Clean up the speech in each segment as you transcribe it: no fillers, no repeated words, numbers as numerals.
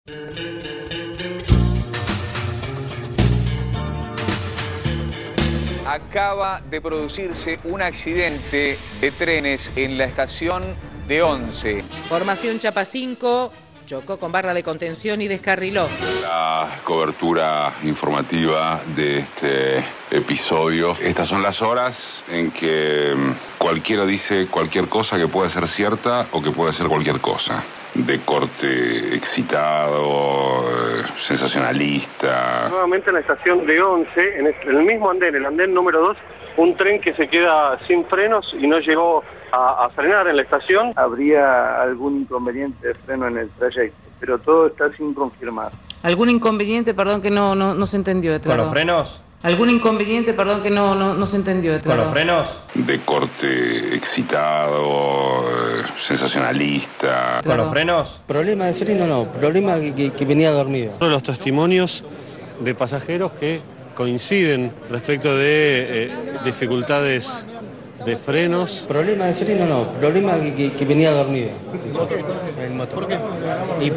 Acaba de producirse un accidente de trenes en la estación de Once. Formación Chapa 5 chocó con barra de contención y descarriló. La cobertura informativa de este episodio. Estas son las horas en que cualquiera dice cualquier cosa que puede ser cierta o que puede ser cualquier cosa. De corte excitado, sensacionalista. Nuevamente en la estación de Once, en el mismo andén, el andén número 2, un tren que se queda sin frenos y no llegó a frenar en la estación. Habría algún inconveniente de freno en el trayecto, pero todo está sin confirmar. ¿Algún inconveniente, perdón, que no se entendió, Edgardo? ¿Con los frenos? ¿Algún inconveniente, perdón, que no se entendió, Edgardo? ¿Con los frenos? De corte excitado, sensacionalista. ¿Con los frenos? Problema de freno no, problema que venía dormido. Los testimonios de pasajeros que coinciden respecto de dificultades de frenos. Problema de freno no, problema que venía dormido. El motor. ¿Por qué? Y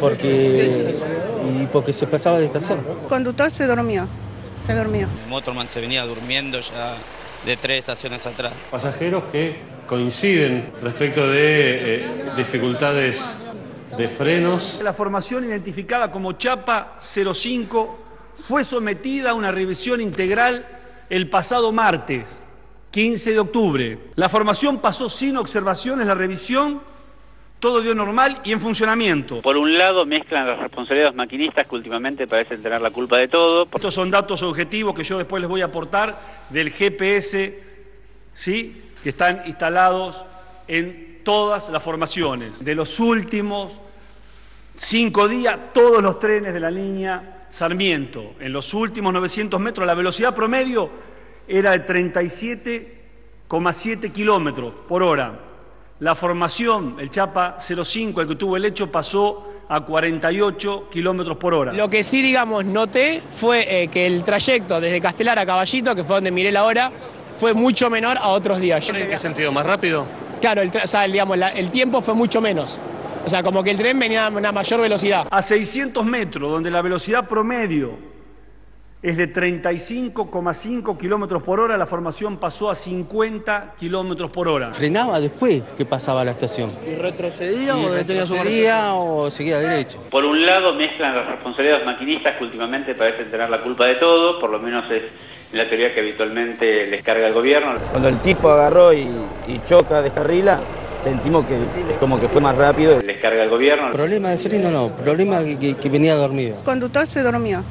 porque se pasaba de estación. El conductor se durmió. El motorman se venía durmiendo ya de 3 estaciones atrás. Pasajeros que coinciden respecto de dificultades de frenos. La formación identificada como Chapa 05 fue sometida a una revisión integral el pasado martes, 15 de octubre. La formación pasó sin observaciones la revisión. Todo dio normal y en funcionamiento. Por un lado mezclan las responsabilidades de los maquinistas que últimamente parecen tener la culpa de todo. Estos son datos objetivos que yo después les voy a aportar del GPS, ¿sí?, que están instalados en todas las formaciones. De los últimos 5 días, todos los trenes de la línea Sarmiento, en los últimos 900 metros, la velocidad promedio era de 37,7 kilómetros por hora. La formación, el Chapa 05, el que tuvo el hecho, pasó a 48 kilómetros por hora. Lo que sí, digamos, noté fue que el trayecto desde Castelar a Caballito, que fue donde miré la hora, fue mucho menor a otros días. ¿En qué sentido? ¿Más rápido? Claro, el tiempo fue mucho menos. O sea, como que el tren venía a una mayor velocidad. A 600 metros, donde la velocidad promedio es de 35,5 kilómetros por hora, la formación pasó a 50 kilómetros por hora. Frenaba después que pasaba la estación. ¿Y retrocedía o detenía su marcha? O seguía derecho. Por un lado mezclan las responsabilidades de los maquinistas que últimamente parecen tener la culpa de todo, por lo menos es la teoría que habitualmente les carga el gobierno. Cuando el tipo agarró y choca, descarrila, sentimos que como que fue más rápido. Les carga el gobierno. Problema de freno no, problema que venía dormido. El conductor se durmió.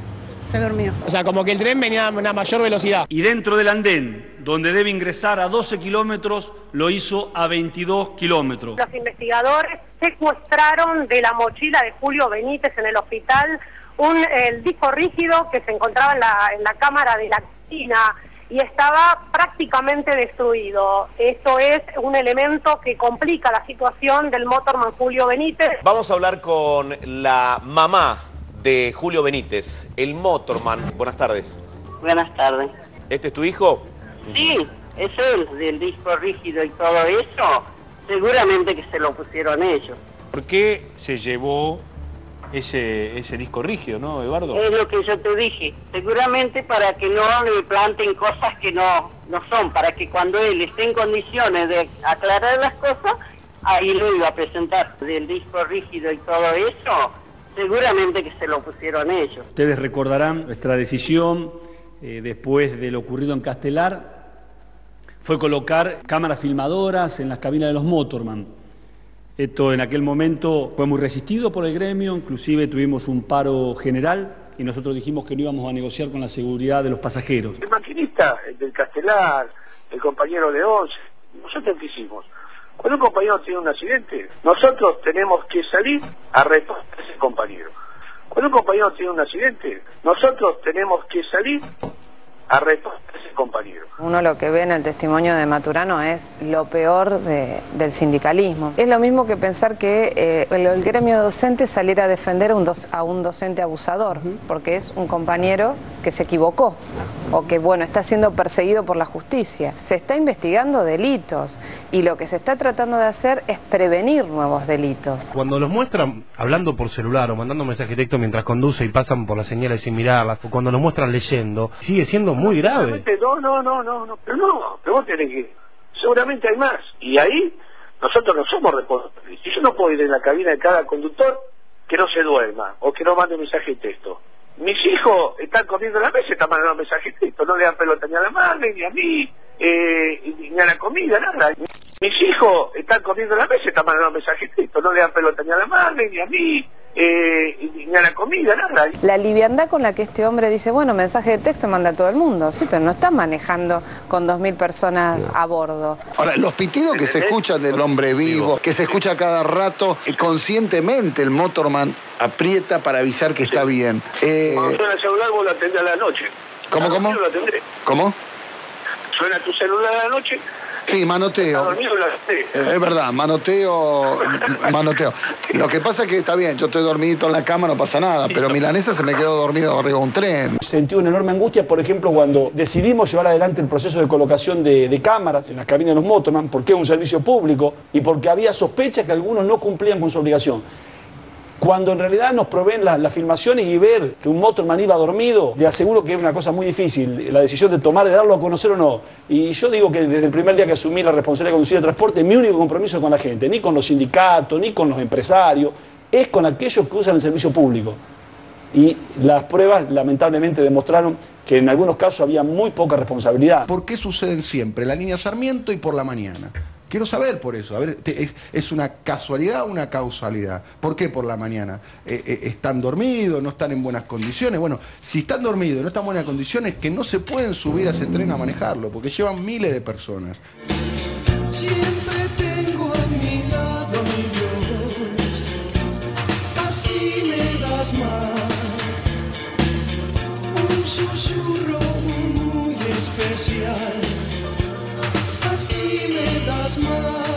O sea, como que el tren venía a una mayor velocidad. Y dentro del andén, donde debe ingresar a 12 kilómetros, lo hizo a 22 kilómetros. Los investigadores secuestraron de la mochila de Julio Benítez en el hospital el disco rígido que se encontraba en la cámara de la cocina y estaba prácticamente destruido. Esto es un elemento que complica la situación del motorman Julio Benítez. Vamos a hablar con la mamá de Julio Benítez, el motorman. Buenas tardes. Buenas tardes. ¿Este es tu hijo? Sí, es él, del disco rígido y todo eso. Seguramente que se lo pusieron ellos. ¿Por qué se llevó ese disco rígido, no, Eduardo? Es lo que yo te dije. Seguramente para que no le planten cosas que no son, para que cuando él esté en condiciones de aclarar las cosas, ahí lo iba a presentar. Del disco rígido y todo eso, seguramente que se lo pusieron ellos. Ustedes recordarán nuestra decisión después de lo ocurrido en Castelar fue colocar cámaras filmadoras en las cabinas de los motorman. Esto en aquel momento fue muy resistido por el gremio, inclusive tuvimos un paro general y nosotros dijimos que no íbamos a negociar con la seguridad de los pasajeros. El maquinista del Castelar, el compañero de Once, nosotros qué hicimos. Cuando un compañero tiene un accidente, nosotros tenemos que salir a responder a ese compañero. Cuando un compañero tiene un accidente, nosotros tenemos que salir a responder a ese compañero. compañero. Uno lo que ve en el testimonio de Maturano es lo peor del sindicalismo. Es lo mismo que pensar que el gremio docente saliera a defender a un docente abusador, porque es un compañero que se equivocó o que, bueno, está siendo perseguido por la justicia. Se está investigando delitos y lo que se está tratando de hacer es prevenir nuevos delitos. Cuando los muestran hablando por celular o mandando mensaje directo mientras conduce y pasan por las señales sin mirarlas, o cuando los muestran leyendo, sigue siendo muy grave. No, pero vos tenés que... Seguramente hay más. Y ahí nosotros no somos responsables. Si yo no puedo ir en la cabina de cada conductor que no se duerma o que no mande mensaje de texto. Mis hijos están comiendo en la mesa y están mandando mensaje de texto. No le dan pelota ni a la madre, ni a mí, ni a la comida, nada. Mis hijos están comiendo en la mesa y están mandando mensaje de texto. No le dan pelota ni a la madre, ni a mí, ni a la comida, nada. La liviandad con la que este hombre dice, bueno, mensaje de texto manda a todo el mundo. Sí, pero no está manejando con 2.000 personas a bordo. Ahora, los pitidos que se escuchan del hombre vivo, que se escucha cada rato, conscientemente el motorman aprieta para avisar que está bien. Cuando suena el celular vos lo atendés a la noche. ¿Cómo? Lo atendré. ¿Cómo? Suena tu celular a la noche. Sí, manoteo. Es verdad, manoteo. Lo que pasa es que está bien, yo estoy dormidito en la cama, no pasa nada, pero Milanesa se me quedó dormido arriba de un tren. Sentí una enorme angustia, por ejemplo, cuando decidimos llevar adelante el proceso de colocación de cámaras en las cabinas de los motorman, porque es un servicio público y porque había sospecha que algunos no cumplían con su obligación. Cuando en realidad nos proveen las filmaciones y ver que un motorman iba dormido, le aseguro que es una cosa muy difícil, la decisión de tomar, de darlo a conocer o no. Y yo digo que desde el primer día que asumí la responsabilidad de conducir el transporte, mi único compromiso es con la gente, ni con los sindicatos, ni con los empresarios, es con aquellos que usan el servicio público. Y las pruebas lamentablemente demostraron que en algunos casos había muy poca responsabilidad. ¿Por qué suceden siempre la línea Sarmiento y por la mañana? Quiero saber por eso. A ver, ¿es una casualidad o una causalidad? ¿Por qué por la mañana? ¿Están dormidos? ¿No están en buenas condiciones? Bueno, si están dormidos y no están en buenas condiciones, que no se pueden subir a ese tren a manejarlo, porque llevan miles de personas. Siempre tengo a mi lado mi Dios, así me das más, un susurro muy especial. Así me das más.